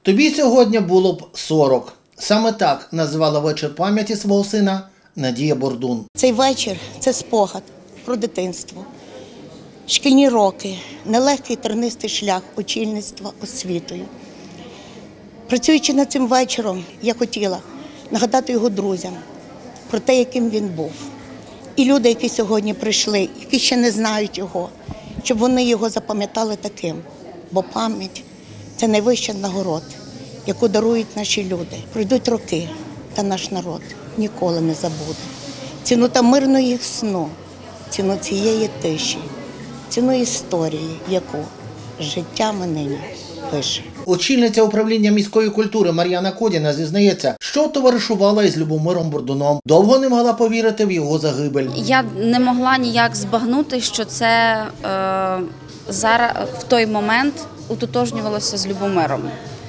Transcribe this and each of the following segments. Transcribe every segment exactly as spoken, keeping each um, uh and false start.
Тобі сьогодні було б сорок. Саме так назвала вечір пам'яті свого сина Надія Бордун. Цей вечір – це спогад про дитинство, шкільні роки, нелегкий тернистий шлях очільництва освітою. Працюючи над цим вечором, я хотіла нагадати його друзям про те, яким він був. І люди, які сьогодні прийшли, які ще не знають його, щоб вони його запам'ятали таким. Бо пам'ять – це найвища нагорода, яку дарують наші люди. Пройдуть роки, та наш народ ніколи не забуде. Ціну та мирної сну, ціну цієї тиші, ціну історії, яку життями нині пише. Очільниця управління міської культури Мар'яна Кодіна зізнається, що товаришувала із Любомиром Бордуном. Довго не могла повірити в його загибель. Я не могла ніяк збагнути, що це е, зараз в той момент утотожнювалося з Любомиром.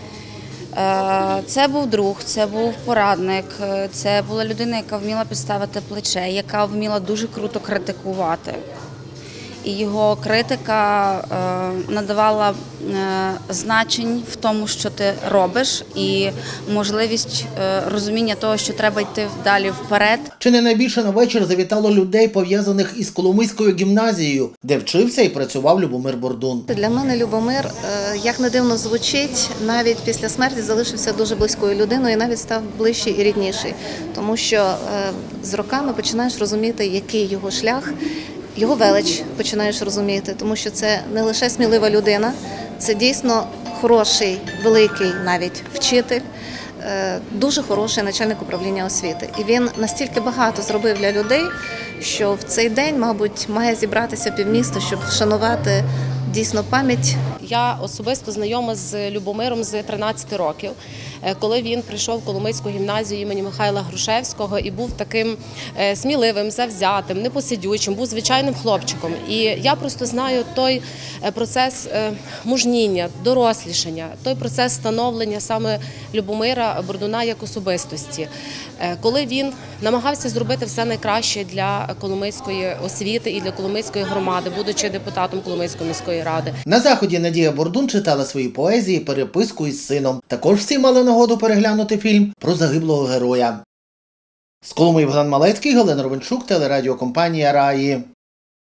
Е, це був друг, це був порадник, це була людина, яка вміла підставити плече, яка вміла дуже круто критикувати. І його критика е, надавала е, значень в тому, що ти робиш, і можливість е, розуміння того, що треба йти далі вперед. Чи не найбільше на вечір завітало людей, пов'язаних із Коломийською гімназією, де вчився і працював Любомир Бордун. Для мене Любомир, як не дивно звучить, навіть після смерті залишився дуже близькою людиною і навіть став ближчий і рідніший. Тому що з роками починаєш розуміти, який його шлях, його велич починаєш розуміти, тому що це не лише смілива людина, це дійсно хороший, великий навіть вчитель, дуже хороший начальник управління освіти. І він настільки багато зробив для людей, що в цей день, мабуть, має зібратися півміста, щоб вшанувати дійсно пам'ять. Я особисто знайома з Любомиром з тринадцяти років, коли він прийшов в Коломийську гімназію імені Михайла Грушевського і був таким сміливим, завзятим, непосидючим, був звичайним хлопчиком. І я просто знаю той процес мужніння, дорослішання, той процес становлення саме Любомира Бордуна як особистості, коли він намагався зробити все найкраще для Коломийської освіти і для Коломийської громади, будучи депутатом Коломийської міської ради. На заході Надія Бордун читала свої поезії, переписку із сином. Також всі мали нагоду переглянути фільм про загиблого героя. З Коломиї Богдан Малецький, Галина Ровенчук, телерадіокомпанія «Раї».